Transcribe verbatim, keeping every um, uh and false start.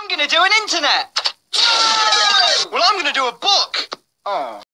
I'm gonna do an internet. Well, I'm gonna do a book. Oh.